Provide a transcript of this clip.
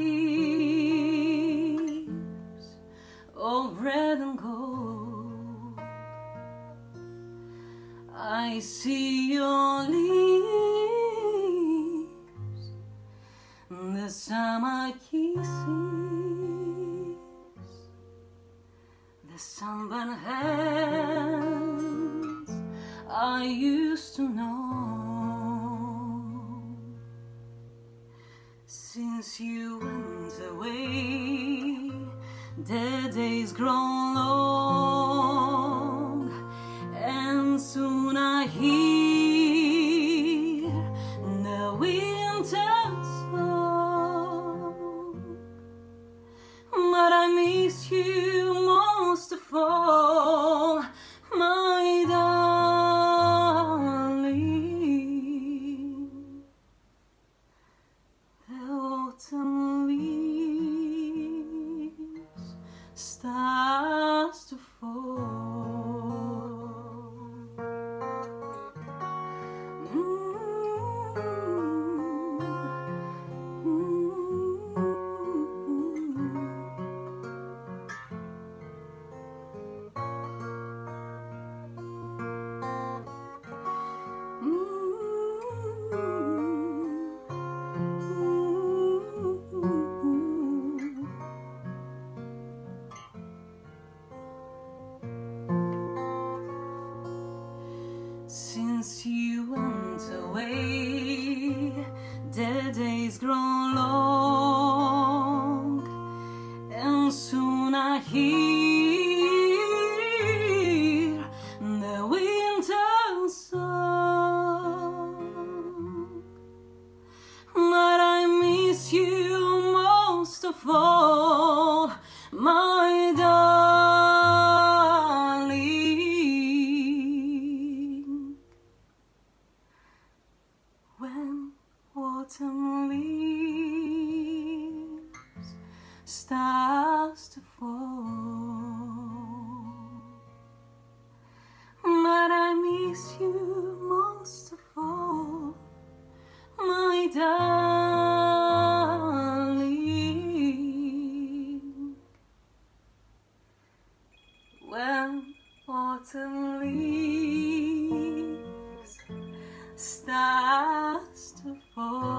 leaves of red and gold. I see your leaves, the summer kisses, the sunburned hands I used to know. Since you went away, the days grow long, and soon I hear the winter song. But I miss you most of all, my darling. The autumn leaves starts to fall. Since you went away, the days grow long, and soon I hear the winter song. But I miss you most of all, my darling. When autumn leaves starts to fall, but I miss you most of all, my darling. When autumn leaves starts to fall.